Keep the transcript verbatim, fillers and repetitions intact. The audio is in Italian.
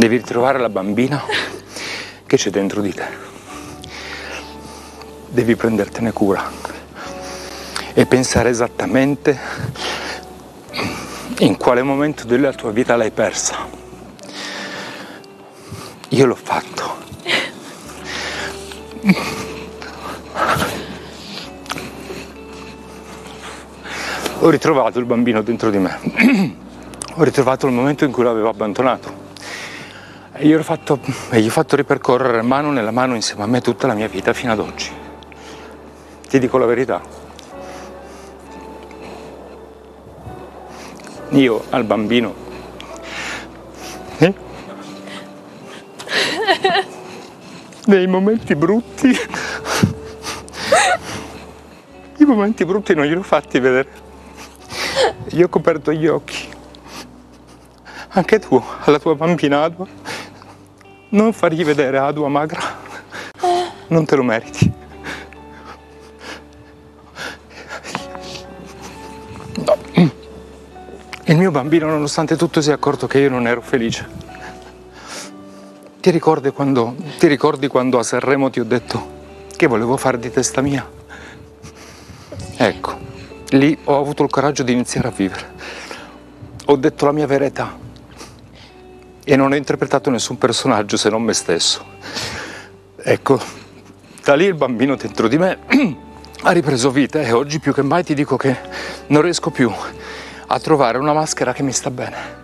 Devi ritrovare la bambina che c'è dentro di te. Devi prendertene cura e pensare esattamente in quale momento della tua vita l'hai persa. Io l'ho fatto. Ho ritrovato il bambino dentro di me. Ho ritrovato il momento in cui l'avevo abbandonato. E gli ho fatto, e gli ho fatto ripercorrere mano nella mano insieme a me tutta la mia vita fino ad oggi. Ti dico la verità. Io al bambino eh? nei momenti brutti i momenti brutti non glieli ho fatti vedere. Gli ho coperto gli occhi. Anche tu, alla tua bambina Adua, non fargli vedere Adua magra, non te lo meriti. No. Il mio bambino, nonostante tutto, si è accorto che io non ero felice. Ti ricordi quando, ti ricordi quando a Sanremo ti ho detto che volevo fare di testa mia? Ecco, lì ho avuto il coraggio di iniziare a vivere. Ho detto la mia verità. E non ho interpretato nessun personaggio se non me stesso. Ecco, da lì il bambino dentro di me ha ripreso vita e oggi più che mai ti dico che non riesco più a trovare una maschera che mi sta bene.